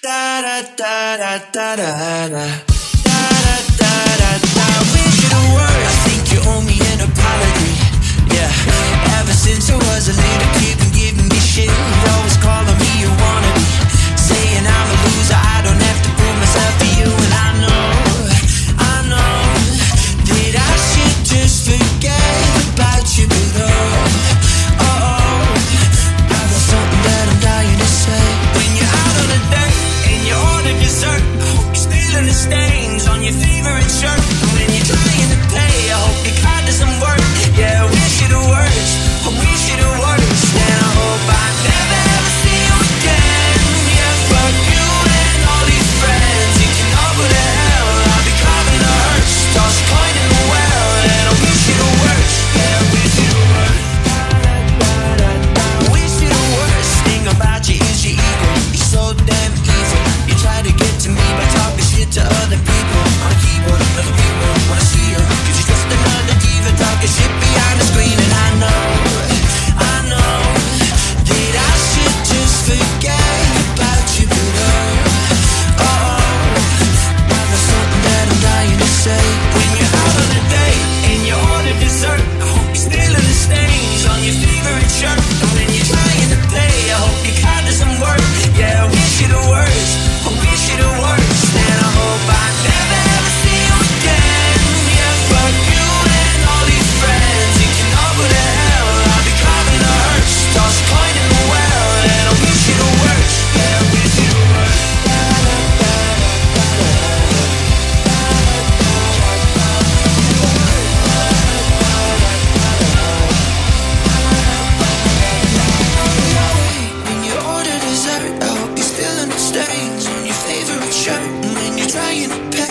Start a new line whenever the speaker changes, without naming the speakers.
Da da da da da da da. Da da da da da. Wish you the worst. I think you owe me an apology. Yeah. Ever since I was a little kid, been giving me shit. Always calling me a wannabe, saying I'm a loser. I don't have to prove myself to you, and I know that I should just forget about you, but oh, I've got something that I'm dying to say. When you're out on a date and you order dessert, I hope you're spilling the stains on your favorite shirt. And when you're trying to pay, I hope your card doesn't work. Yeah, I wish you the worst, I wish you the worst. And I hope I never ever see you again. Yeah, fuck you and all these friends. You can all go to hell, I'll be carving the hearse, toss a coin in the well. And I wish you the worst, yeah, I wish you the worst. I wish you the worst. Thing about you is your ego, you're so damn evil. You try to get to me by talking shit to other people on a keyboard. Other people wanna see you, 'cause you're just another diva talking shit behind the screen. And I know that I should just forget about you, but oh, I've got something that I'm dying to say. When you're out on a date and you order dessert, I hope you're spilling the stains on your favorite shirt. And when you're trying to pay, I hope your card doesn't work. Yeah, I wish you the worst, I wish you the worst. And I hope I never ever see you again. Yeah, fuck you and all these friends. You can all go to hell, I'll be carving the hearse, toss a coin in the well. And I wish you the worst, yeah, I wish you the worst. When you order dessert, I hope you're spilling the stains on your favorite shirt. And when you're trying to pay,